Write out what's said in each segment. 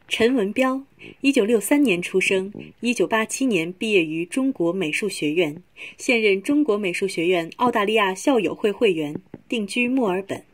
陈文彪，1963年出生，1987年毕业于中国美术学院，现任中国美术学院澳大利亚校友会会员，定居墨尔本。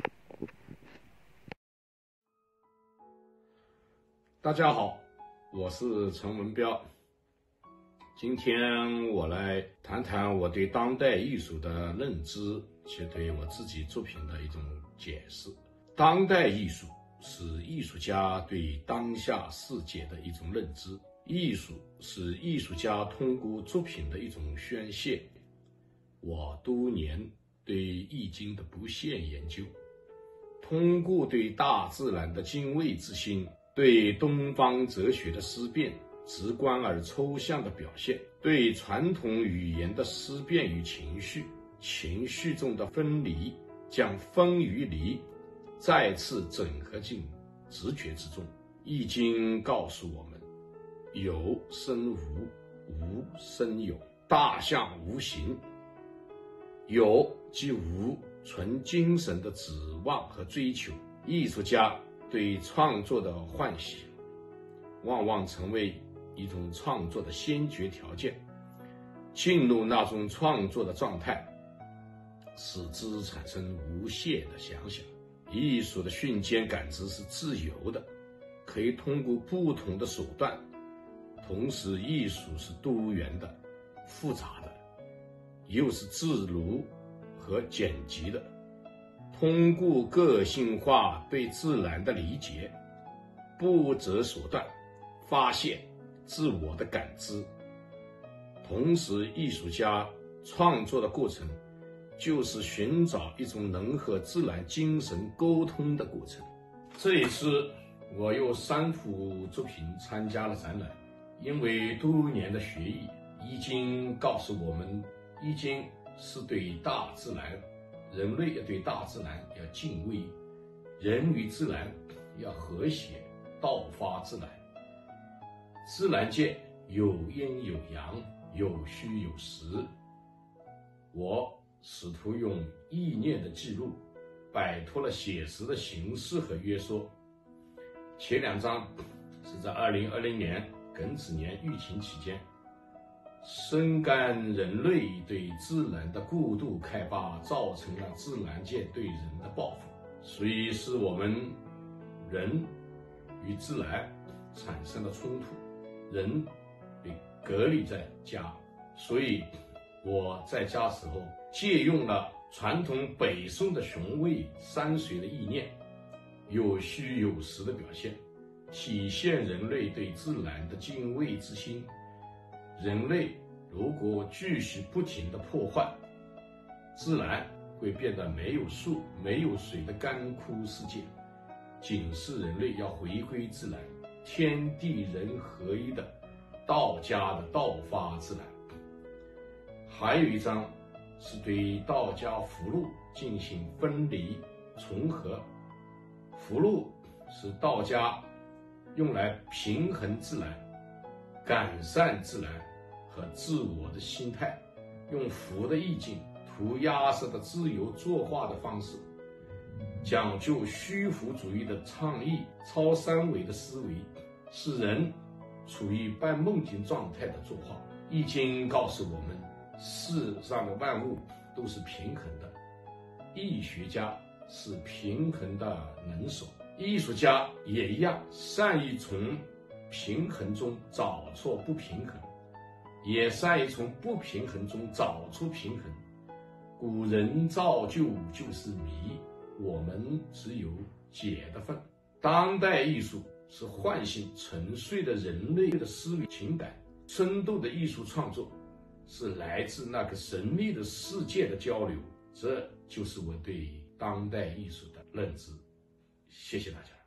大家好，我是陈文彪。今天我来谈谈我对当代艺术的认知及对我自己作品的一种解释。当代艺术是艺术家对当下世界的一种认知，艺术是艺术家通过作品的一种宣泄。我多年对易经的不懈研究，通过对大自然的敬畏之心，对东方哲学的思辨，直观而抽象的表现，对传统语言的思辨与情绪中的分离，将分与离再次整合进直觉之中。易经告诉我们，有生无，无生有，大象无形。有即无，纯精神的指望和追求。艺术家对创作的唤醒，往往成为一种创作的先决条件。进入那种创作的状态，使之产生无限的想象。艺术的瞬间感知是自由的，可以通过不同的手段，同时艺术是多元的、复杂的，又是自如和简洁的。通过个性化对自然的理解，不择手段发现自我的感知。同时艺术家创作的过程就是寻找一种能和自然精神沟通的过程。这一次我有3幅作品参加了展览，因为多年的学艺，易经告诉我们，易经是对大自然，人类要对大自然要敬畏，人与自然要和谐，道发自然。自然界有阴有阳，有虚有实。我试图用意念的记录，摆脱了写实的形式和约束。前2张是在2020年庚子年疫情期间，深感人类对自然的过度开发造成了自然界对人的报复，所以使我们人与自然产生了冲突，人被隔离在家。所以我在家时候借用了传统北宋的雄伟山水的意念，有虚有实的表现，体现人类对自然的敬畏之心。人类如果继续不停地破坏，自然会变得没有树没有水的干枯世界，警示人类要回归自然，天地人合一的道家的道发自然。还有1张是对道家符箓进行分离重合。符箓是道家用来平衡自然、改善自然和自我的心态，用符的意境涂鸦式的自由作画的方式，讲究虚浮主义的倡议，超三维的思维，使人处于半梦境状态的作画。易经告诉我们，世上的万物都是平衡的，易学家是平衡的能手，艺术家也一样，善于从平衡中找出不平衡，也善于从不平衡中找出平衡。古人造就就是谜，我们只有解的份。当代艺术是唤醒沉睡的人类的思维情感，深度的艺术创作是来自那个神秘的世界的交流。这就是我对当代艺术的认知。谢谢大家。